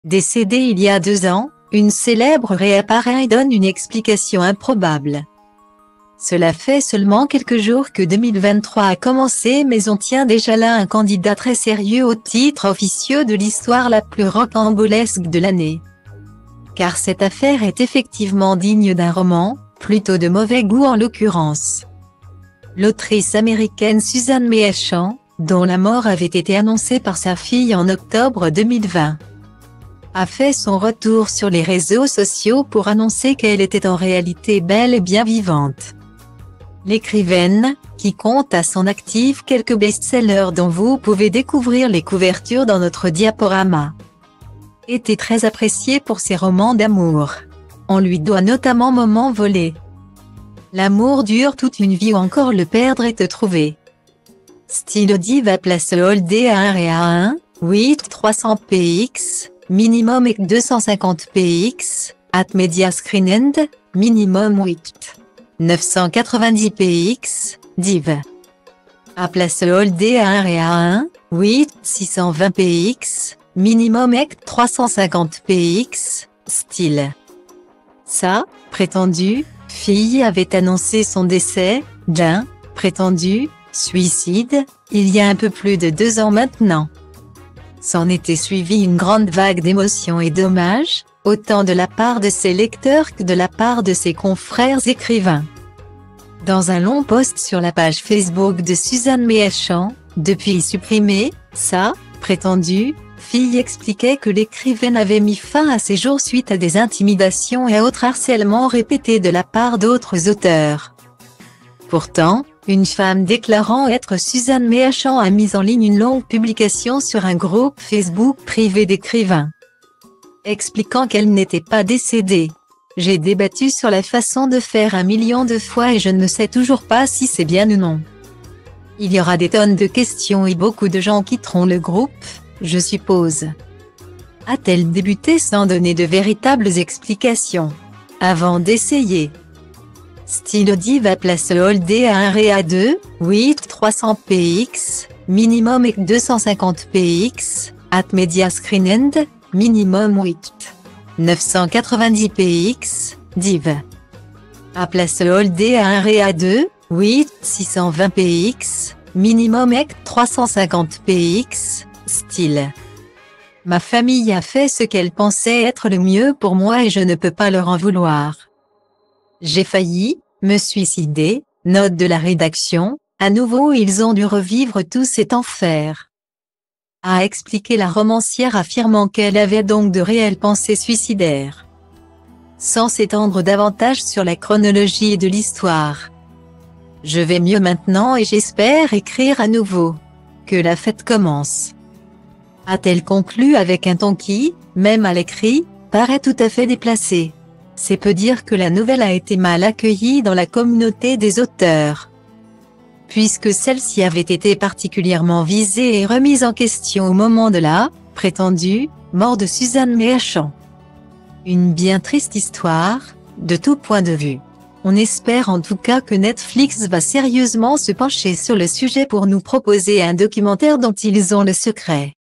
Décédée il y a 2 ans, une célèbre réapparaît et donne une explication improbable. Cela fait seulement quelques jours que 2023 a commencé, mais on tient déjà là un candidat très sérieux au titre officieux de l'histoire la plus rocambolesque de l'année. Car cette affaire est effectivement digne d'un roman, plutôt de mauvais goût en l'occurrence. L'autrice américaine Susan May Ascham, dont la mort avait été annoncée par sa fille en octobre 2020, a fait son retour sur les réseaux sociaux pour annoncer qu'elle était en réalité bel et bien vivante. L'écrivaine, qui compte à son actif quelques best-sellers dont vous pouvez découvrir les couvertures dans notre diaporama, était très appréciée pour ses romans d'amour. On lui doit notamment Moments volés, L'amour dure toute une vie ou encore Le perdre et te trouver. Style Diva place Holdé à 1 et à 1, 8 300 px, minimum et 250 px, at media screen end, minimum 8. 990 px, div. À place Holdé à 1 et à 1, 8 620 px, minimum et 350 px, style. Sa prétendue fille avait annoncé son décès d'un prétendu suicide il y a un peu plus de 2 ans maintenant. S'en était suivi une grande vague d'émotions et d'hommages, autant de la part de ses lecteurs que de la part de ses confrères écrivains. Dans un long post sur la page Facebook de Susan May Ascham, depuis supprimée, sa prétendue fille expliquait que l'écrivaine avait mis fin à ses jours suite à des intimidations et autres harcèlements répétés de la part d'autres auteurs. Pourtant, une femme déclarant être Susan May Ascham a mis en ligne une longue publication sur un groupe Facebook privé d'écrivains, expliquant qu'elle n'était pas décédée. J'ai débattu sur la façon de faire 1 million de fois et je ne sais toujours pas si c'est bien ou non. Il y aura des tonnes de questions et beaucoup de gens quitteront le groupe, je suppose. A-t-elle débuté sans donner de véritables explications avant d'essayer? Style Diva place Holdé à 1 et à 2, 8 300 px, minimum et 250 px, at media screen end, minimum 8. 990 px, div. À place Holdé à 1 et à 2, 8 620 px, minimum et 350 px, style. Ma famille a fait ce qu'elle pensait être le mieux pour moi et je ne peux pas leur en vouloir. J'ai failli me suicider, note de la rédaction, à nouveau ils ont dû revivre tout cet enfer, a expliqué la romancière affirmant qu'elle avait donc de réelles pensées suicidaires. Sans s'étendre davantage sur la chronologie de l'histoire. Je vais mieux maintenant et j'espère écrire à nouveau. Que la fête commence. A-t-elle conclu avec un ton qui, même à l'écrit, paraît tout à fait déplacé. C'est peu dire que la nouvelle a été mal accueillie dans la communauté des auteurs, puisque celle-ci avait été particulièrement visée et remise en question au moment de la prétendue mort de Susan May Ascham. Une bien triste histoire, de tout point de vue. On espère en tout cas que Netflix va sérieusement se pencher sur le sujet pour nous proposer un documentaire dont ils ont le secret.